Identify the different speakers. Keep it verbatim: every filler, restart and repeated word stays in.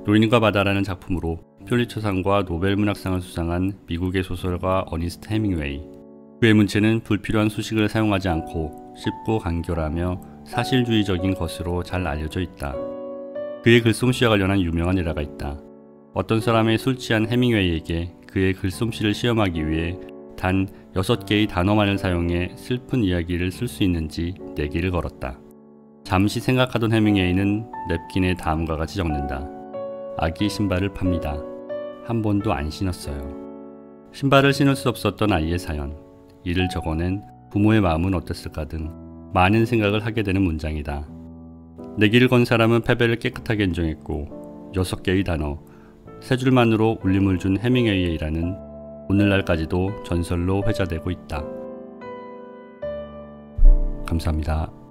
Speaker 1: 노인과 바다라는 작품으로 퓰리처상과 노벨문학상을 수상한 미국의 소설가 어니스트 해밍웨이. 그의 문체는 불필요한 수식을 사용하지 않고 쉽고 간결하며 사실주의적인 것으로 잘 알려져 있다. 그의 글솜씨와 관련한 유명한 일화가 있다. 어떤 사람의 술 취한 해밍웨이에게 그의 글솜씨를 시험하기 위해 단 여섯 개의 단어만을 사용해 슬픈 이야기를 쓸 수 있는지 내기를 걸었다. 잠시 생각하던 해밍웨이는 냅킨에 다음과 같이 적는다. 아기 신발을 팝니다. 한 번도 안 신었어요. 신발을 신을 수 없었던 아이의 사연, 이를 적어낸 부모의 마음은 어땠을까 등 많은 생각을 하게 되는 문장이다. 내기를 건 사람은 패배를 깨끗하게 인정했고 여섯 개의 단어, 세 줄만으로 울림을 준 해밍웨이의 일화는 오늘날까지도 전설로 회자되고 있다. 감사합니다.